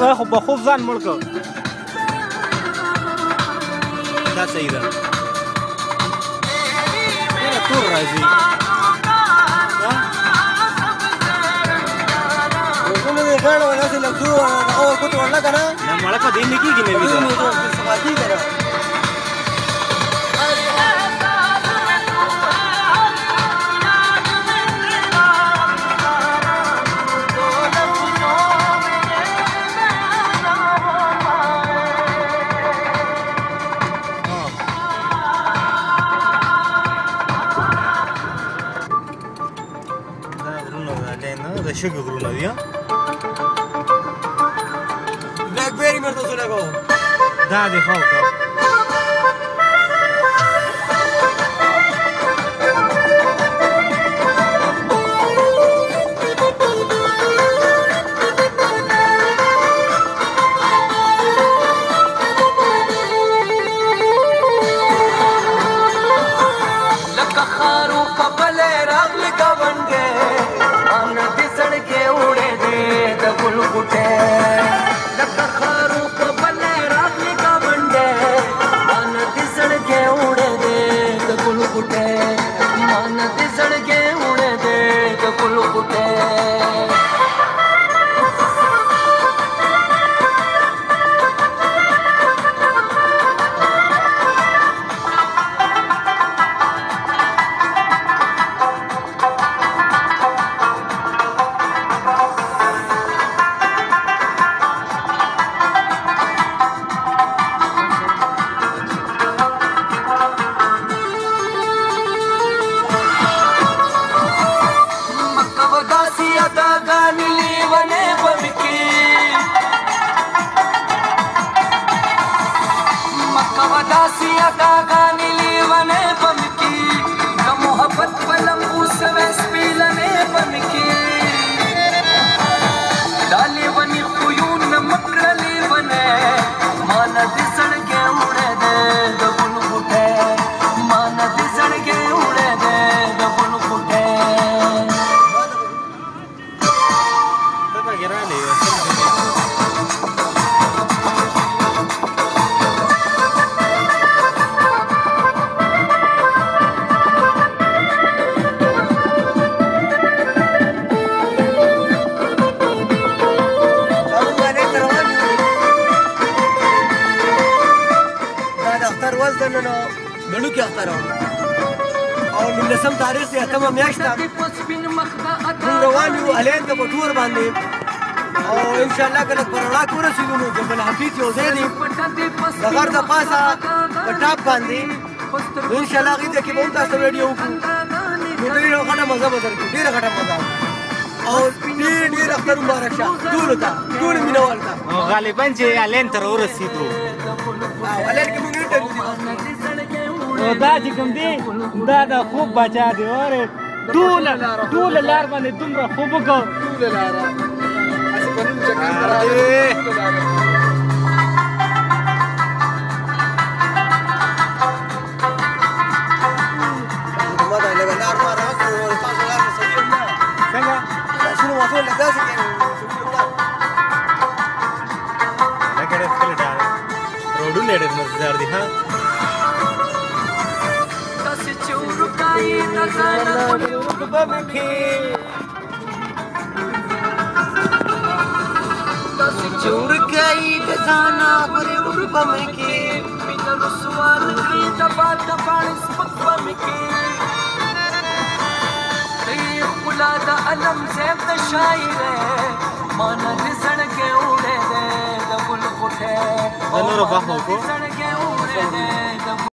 خو به خوب ځان مړ کړ دا صحیح ده تور راځي غاړه ولا څه لږ او کوته ولا کنه نه مړه په دې نه کېږي مې ویل سبا کېږي د شګو غرونه دي بلیک بیری مرته څه لګاو دا دی خو بڼو کې اختر او 19 تاریخ دی اتمه میاشت ده موږ روان یو الین ته په ټور باندې او انشاءالله کله پر وړاندې ورسېږو نو جبل حفیظ یو ځای دی د غر د پاسه په ټاپ باندې انشاءالله هغې ته کې به هم تاسو ویډیو وکړو نو ډېره غټه مزه به درکړو ډېره غټه مزه او ډېر اختر مبارک شه ټولو ته ټولو مینهوال ته غالبا چې الین ته راورسېدو الین کې موږ دا چې کوم دی دا د خوب بچا دی اورې ټوله لار باندې دومره خوب وکړو ټوله لاره هسې په نوم چکر روډونه ډېر مزدار دي ها چورکای د ځانا غره ورپه مکی مینا رسوال کړي د باد د پاڼې سپک مکی ای خلا د علم زیب د شاعر مان د زړګي وړه د ګل غټه نور وخت کو